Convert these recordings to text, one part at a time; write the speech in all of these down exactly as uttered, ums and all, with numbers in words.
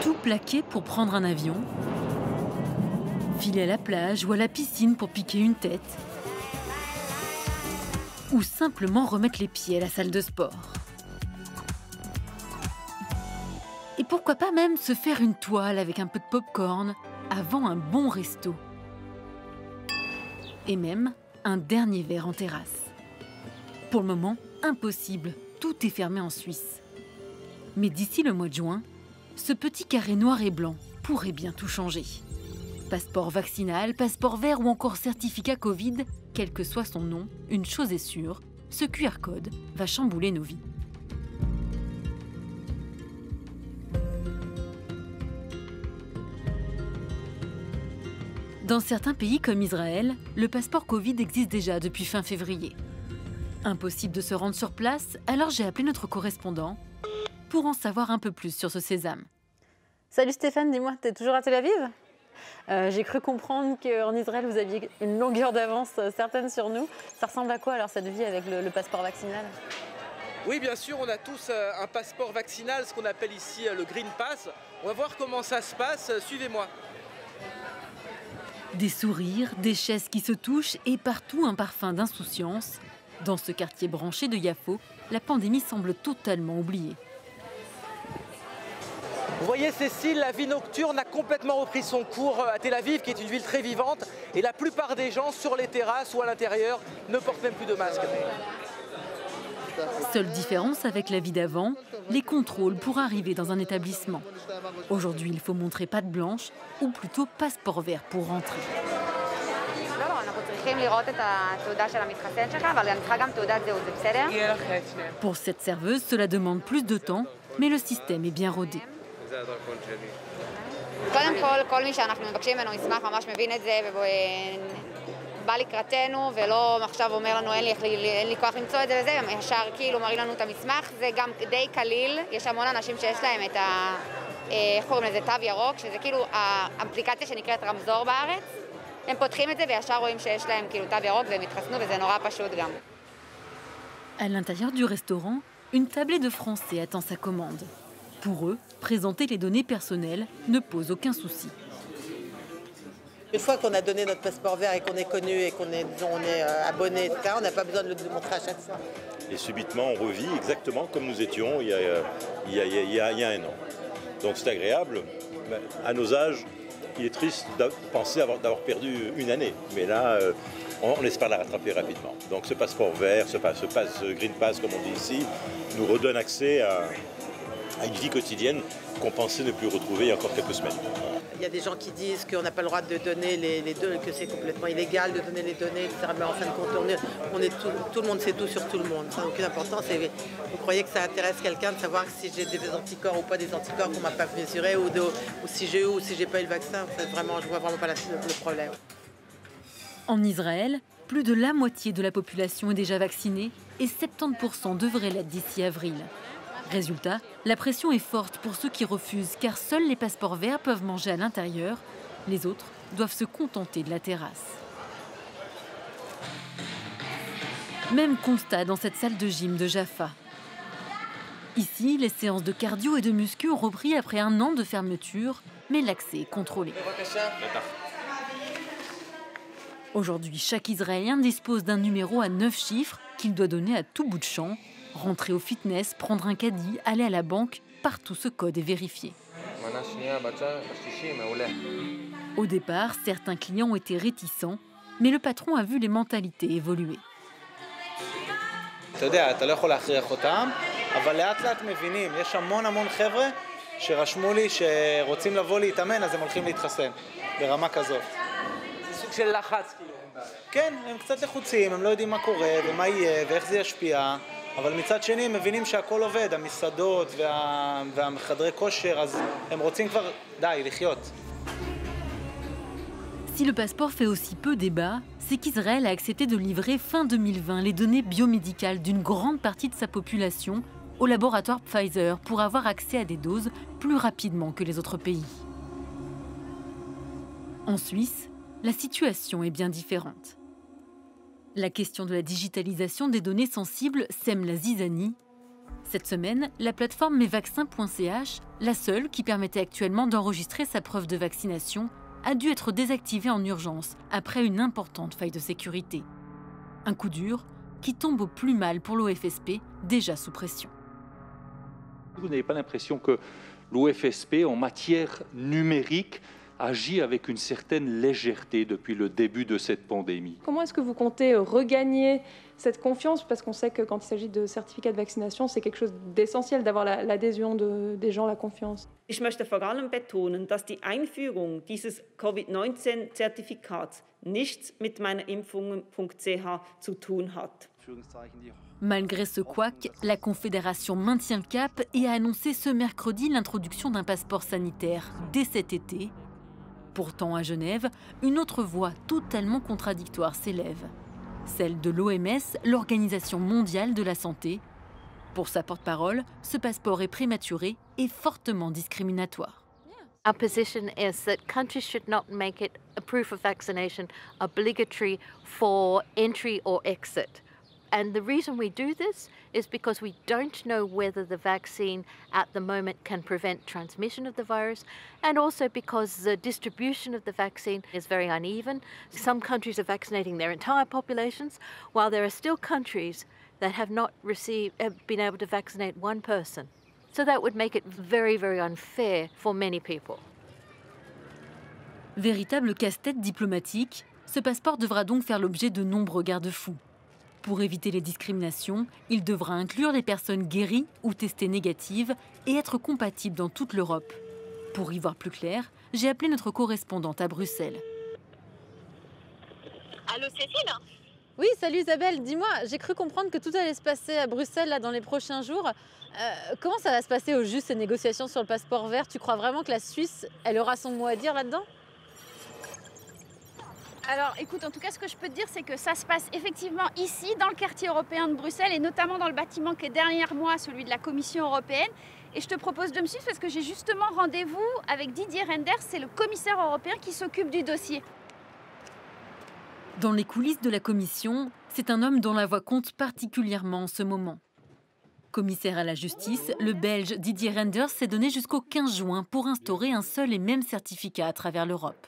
Tout plaquer pour prendre un avion, filer à la plage ou à la piscine pour piquer une tête, ou simplement remettre les pieds à la salle de sport. Et pourquoi pas même se faire une toile avec un peu de pop-corn avant un bon resto. Et même un dernier verre en terrasse. Pour le moment, impossible, tout est fermé en Suisse. Mais d'ici le mois de juin, ce petit carré noir et blanc pourrait bien tout changer. Passeport vaccinal, passeport vert ou encore certificat Covid, quel que soit son nom, une chose est sûre, ce Q R code va chambouler nos vies. Dans certains pays comme Israël, le passeport Covid existe déjà depuis fin février. Impossible de se rendre sur place, alors j'ai appelé notre correspondant pour en savoir un peu plus sur ce sésame. Salut Stéphane, dis-moi, t'es toujours à Tel Aviv ? euh, J'ai cru comprendre qu'en Israël, vous aviez une longueur d'avance certaine sur nous. Ça ressemble à quoi alors cette vie avec le, le passeport vaccinal ? Oui, bien sûr, on a tous un passeport vaccinal, ce qu'on appelle ici le Green Pass. On va voir comment ça se passe, suivez-moi. Des sourires, des chaises qui se touchent et partout un parfum d'insouciance. Dans ce quartier branché de Yafo, la pandémie semble totalement oubliée. Vous voyez Cécile, la vie nocturne a complètement repris son cours à Tel Aviv, qui est une ville très vivante. Et la plupart des gens sur les terrasses ou à l'intérieur ne portent même plus de masque. Seule différence avec la vie d'avant, les contrôles pour arriver dans un établissement. Aujourd'hui, il faut montrer patte blanche ou plutôt passeport vert pour rentrer. Pour cette serveuse, cela demande plus de temps, mais le système est bien rodé. בא לקראתנו ולא עכשיו אומר לנו אין לי, אין לי כוח למצוא את זה וזה, ישר כאילו מראים לנו את המסמך, זה גם די קליל, יש המון אנשים שיש להם את ה... איך קוראים לזה? תו ירוק, שזה כאילו האפליקציה שנקראת רמזור בארץ, הם פותחים את זה וישר רואים שיש להם כאילו תו ירוק והם התחסנו וזה נורא פשוט גם. À l'intérieur du restaurant, une tablée de Français attend sa commande. Pour eux, présenter les données personnelles ne pose aucun souci. Une fois qu'on a donné notre passeport vert et qu'on est connu et qu'on est, disons, on est euh, abonné, et cetera, on n'a pas besoin de le montrer à chaque fois. Et subitement, on revit exactement comme nous étions il y a, il y a, il y a, il y a un an. Donc c'est agréable. À nos âges, il est triste de penser avoir, d'avoir perdu une année. Mais là, on, on espère la rattraper rapidement. Donc ce passeport vert, ce pass, ce pass Green Pass, comme on dit ici, nous redonne accès à, à une vie quotidienne qu'on pensait ne plus retrouver il y a encore quelques semaines. Il y a des gens qui disent qu'on n'a pas le droit de donner les, les données, que c'est complètement illégal de donner les données, et cetera. Mais en fin de compte, on est, on est tout, tout le monde sait tout sur tout le monde. Ça n'a aucune importance. Et vous croyez que ça intéresse quelqu'un de savoir si j'ai des anticorps ou pas des anticorps qu'on ne m'a pas mesuré, ou, de, ou si j'ai eu ou si j'ai pas eu le vaccin. Vraiment, je ne vois vraiment pas la, le problème. En Israël, plus de la moitié de la population est déjà vaccinée et soixante-dix pour cent devraient l'être d'ici avril. Résultat, la pression est forte pour ceux qui refusent car seuls les passeports verts peuvent manger à l'intérieur. Les autres doivent se contenter de la terrasse. Même constat dans cette salle de gym de Jaffa. Ici, les séances de cardio et de muscu ont repris après un an de fermeture, mais l'accès est contrôlé. Aujourd'hui, chaque Israélien dispose d'un numéro à neuf chiffres qu'il doit donner à tout bout de champ. Rentrer au fitness, prendre un caddie, aller à la banque, partout ce code est vérifié. Au départ, certains clients ont été réticents, mais le patron a vu les mentalités évoluer. אתה יודע, אתה לא יכול להכריח אותם, אבל לאט לאט מבינים, יש המון המון חבר'ה שרשמו לי שרוצים לבוא להתאמן, אז הם הולכים להתחסן, ברמה כזאת. של לחץ כאילו. כן, הם קצת לחוצים, הם לא יודעים מה קורה ומה יהיה ואיך זה ישפיע. אבל מצד שני הם מבינים שהכל עובד, המסעדות וה... והחדרי כושר, אז הם רוצים כבר, די, לחיות. Si le passeport fait aussi peu débat, c'est qu'Israël a accepté de livrer fin deux mille vingt les données biomédicales d'une grande partie de sa population au laboratoire Pfizer pour avoir accès à des doses plus rapidement que les autres pays. En Suisse, la situation est bien différente. La question de la digitalisation des données sensibles sème la zizanie. Cette semaine, la plateforme mes vaccins point c h, la seule qui permettait actuellement d'enregistrer sa preuve de vaccination, a dû être désactivée en urgence après une importante faille de sécurité. Un coup dur qui tombe au plus mal pour l'O F S P, déjà sous pression. Vous n'avez pas l'impression que l'O F S P, en matière numérique, agit avec une certaine légèreté depuis le début de cette pandémie? Comment est-ce que vous comptez regagner cette confiance? Parce qu'on sait que quand il s'agit de certificats de vaccination, c'est quelque chose d'essentiel d'avoir l'adhésion de, des gens, la confiance. Ich möchte vor allem betonen, dass die Einführung dieses Covid neunzehn Zertifikats nichts mit meinerimpfungen punkt c h zu tun hat. Malgré ce couac, la Confédération maintient le cap et a annoncé ce mercredi l'introduction d'un passeport sanitaire dès cet été. Pourtant, à Genève, une autre voix totalement contradictoire s'élève. Celle de l'O M S, l'Organisation mondiale de la santé. Pour sa porte-parole, ce passeport est prématuré et fortement discriminatoire. Our position is that countries should not make it a proof of vaccination obligatory for entry or exit. And the reason we do this is because we don't know whether the vaccine at the moment can prevent transmission of the virus, and also because the distribution of the vaccine is very uneven. Some countries are vaccinating their entire populations, while there are still countries that have not received, have been able to vaccinate one person. So that would make it very, very unfair for many people. Véritable casse-tête diplomatique, ce passeport devra donc faire l'objet de nombreux garde-fous. Pour éviter les discriminations, il devra inclure les personnes guéries ou testées négatives et être compatible dans toute l'Europe. Pour y voir plus clair, j'ai appelé notre correspondante à Bruxelles. Allô Cécile? Oui, salut Isabelle, dis-moi, j'ai cru comprendre que tout allait se passer à Bruxelles là, dans les prochains jours. Euh, comment ça va se passer au juste ces négociations sur le passeport vert? Tu crois vraiment que la Suisse, elle aura son mot à dire là-dedans? Alors écoute, en tout cas ce que je peux te dire c'est que ça se passe effectivement ici dans le quartier européen de Bruxelles et notamment dans le bâtiment qui est derrière moi, celui de la Commission européenne. Et je te propose de me suivre parce que j'ai justement rendez-vous avec Didier Reynders, c'est le commissaire européen qui s'occupe du dossier. Dans les coulisses de la Commission, c'est un homme dont la voix compte particulièrement en ce moment. Commissaire à la justice, le Belge Didier Reynders s'est donné jusqu'au quinze juin pour instaurer un seul et même certificat à travers l'Europe.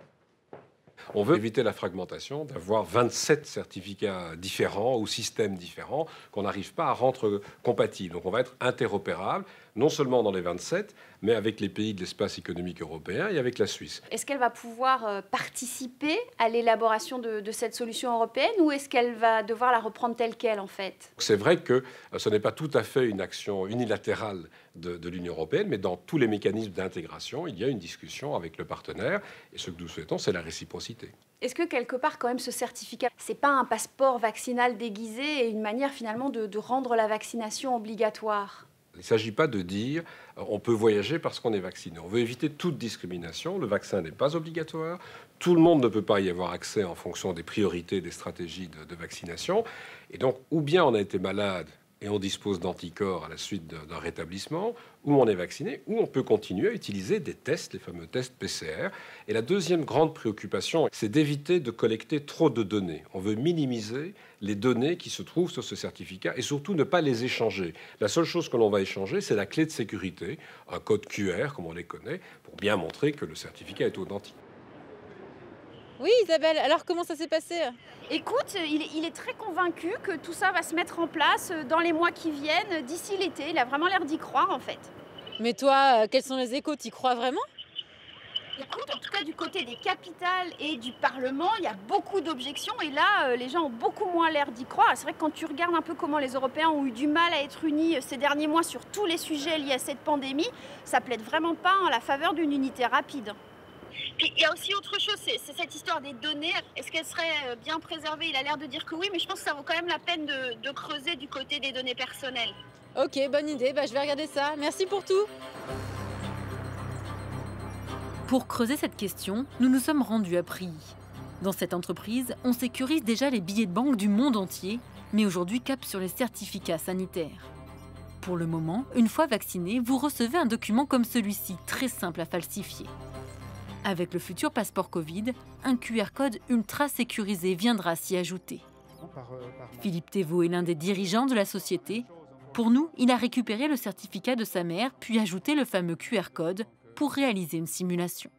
On veut éviter la fragmentation, d'avoir vingt-sept certificats différents ou systèmes différents qu'on n'arrive pas à rendre compatibles. Donc on va être interopérable, non seulement dans les vingt-sept, mais avec les pays de l'espace économique européen et avec la Suisse. Est-ce qu'elle va pouvoir participer à l'élaboration de, de cette solution européenne ou est-ce qu'elle va devoir la reprendre telle qu'elle en fait? C'est vrai que ce n'est pas tout à fait une action unilatérale de, de l'Union européenne, mais dans tous les mécanismes d'intégration, il y a une discussion avec le partenaire et ce que nous souhaitons, c'est la réciprocité. Est-ce que quelque part quand même ce certificat, c'est pas un passeport vaccinal déguisé et une manière finalement de, de rendre la vaccination obligatoire? Il ne s'agit pas de dire euh, on peut voyager parce qu'on est vacciné. On veut éviter toute discrimination. Le vaccin n'est pas obligatoire. Tout le monde ne peut pas y avoir accès en fonction des priorités, des stratégies de, de vaccination. Et donc, ou bien on a été malade et on dispose d'anticorps à la suite d'un rétablissement, ou on est vacciné, ou on peut continuer à utiliser des tests, les fameux tests P C R. Et la deuxième grande préoccupation, c'est d'éviter de collecter trop de données. On veut minimiser les données qui se trouvent sur ce certificat et surtout ne pas les échanger. La seule chose que l'on va échanger, c'est la clé de sécurité, un code Q R, comme on les connaît, pour bien montrer que le certificat est authentique. Oui Isabelle, alors comment ça s'est passé? Écoute, il est, il est très convaincu que tout ça va se mettre en place dans les mois qui viennent, d'ici l'été. Il a vraiment l'air d'y croire en fait. Mais toi, euh, quels sont les échos? T'y crois vraiment? Écoute, en tout cas du côté des capitales et du Parlement, il y a beaucoup d'objections et là, euh, les gens ont beaucoup moins l'air d'y croire. C'est vrai que quand tu regardes un peu comment les Européens ont eu du mal à être unis ces derniers mois sur tous les sujets liés à cette pandémie, ça plaide vraiment pas en la faveur d'une unité rapide. Puis il y a aussi autre chose, c'est cette histoire des données. Est-ce qu'elles seraient bien préservées? Il a l'air de dire que oui, mais je pense que ça vaut quand même la peine de, de creuser du côté des données personnelles. Ok, bonne idée, bah, je vais regarder ça. Merci pour tout. Pour creuser cette question, nous nous sommes rendus à Prilly. Dans cette entreprise, on sécurise déjà les billets de banque du monde entier, mais aujourd'hui cap sur les certificats sanitaires. Pour le moment, une fois vacciné, vous recevez un document comme celui-ci, très simple à falsifier. Avec le futur passeport Covid, un Q R code ultra sécurisé viendra s'y ajouter. Philippe Thévaux est l'un des dirigeants de la société. Pour nous, il a récupéré le certificat de sa mère, puis ajouté le fameux Q R code pour réaliser une simulation.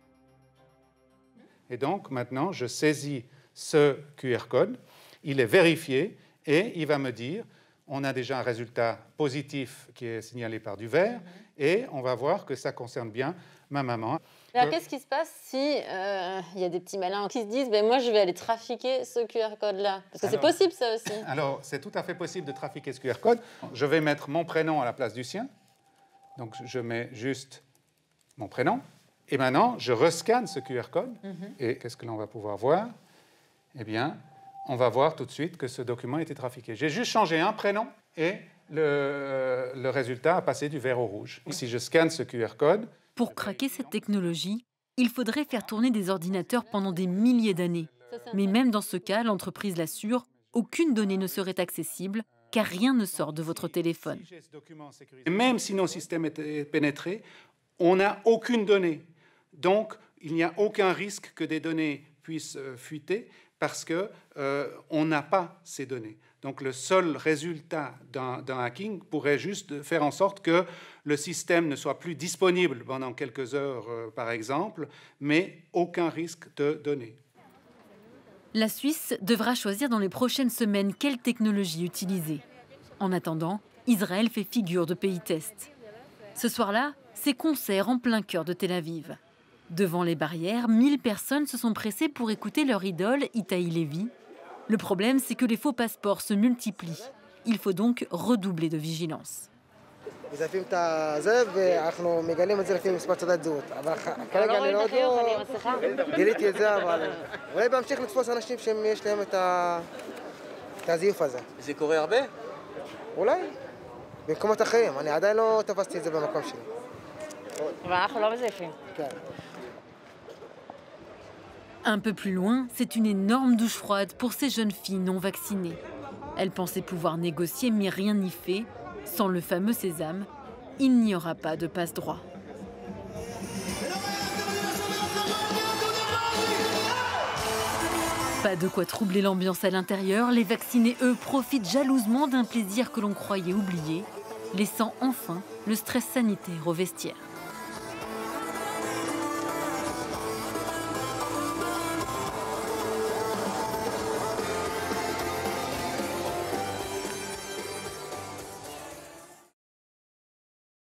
Et donc, maintenant, je saisis ce Q R code, il est vérifié et il va me dire, on a déjà un résultat positif qui est signalé par du vert, et on va voir que ça concerne bien ma maman. Alors, qu'est-ce qui se passe si euh, y a des petits malins qui se disent ben, « moi, je vais aller trafiquer ce Q R code-là » Parce que c'est possible, ça aussi. Alors, c'est tout à fait possible de trafiquer ce Q R code. Je vais mettre mon prénom à la place du sien. Donc, je mets juste mon prénom. Et maintenant, je rescanne ce Q R code. Mm-hmm. Et qu'est-ce que l'on va pouvoir voir? Eh bien, on va voir tout de suite que ce document a été trafiqué. J'ai juste changé un prénom et le, le résultat a passé du vert au rouge. Si je scanne ce Q R code... Pour craquer cette technologie, il faudrait faire tourner des ordinateurs pendant des milliers d'années. Mais même dans ce cas, l'entreprise l'assure, aucune donnée ne serait accessible, car rien ne sort de votre téléphone. Et même si nos systèmes étaient pénétrés, on n'a aucune donnée. Donc, il n'y a aucun risque que des données puissent euh, fuiter parce qu'on euh, n'a pas ces données. Donc, le seul résultat d'un hacking pourrait juste faire en sorte que le système ne soit plus disponible pendant quelques heures, euh, par exemple, mais aucun risque de données. La Suisse devra choisir dans les prochaines semaines quelle technologie utiliser. En attendant, Israël fait figure de pays test. Ce soir-là, c'est concert en plein cœur de Tel Aviv. Devant les barrières, mille personnes se sont pressées pour écouter leur idole, Itai Lévi. Le problème, c'est que les faux passeports se multiplient. Il faut donc redoubler de vigilance. מזייפים את זה, ואנחנו מגלים את זה לפי מספר תעודת זהות. אבל כרגע אני לא יודע, גיליתי את זה, אבל אולי בהמשיך לתפוס אנשים שיש להם את הזיוף הזה. זה קורה הרבה? אולי, במקומות אחרים. אני עדיין לא תפסתי את זה במקום שלי. אבל אנחנו לא מזייפים. כן. Un peu plus loin, c'est une énorme douche froide pour ces jeunes filles non vaccinées. Elles pensaient pouvoir négocier, mais rien n'y fait. Sans le fameux sésame, il n'y aura pas de passe-droit. Pas de quoi troubler l'ambiance à l'intérieur, les vaccinés, eux, profitent jalousement d'un plaisir que l'on croyait oublié, laissant enfin le stress sanitaire au vestiaire.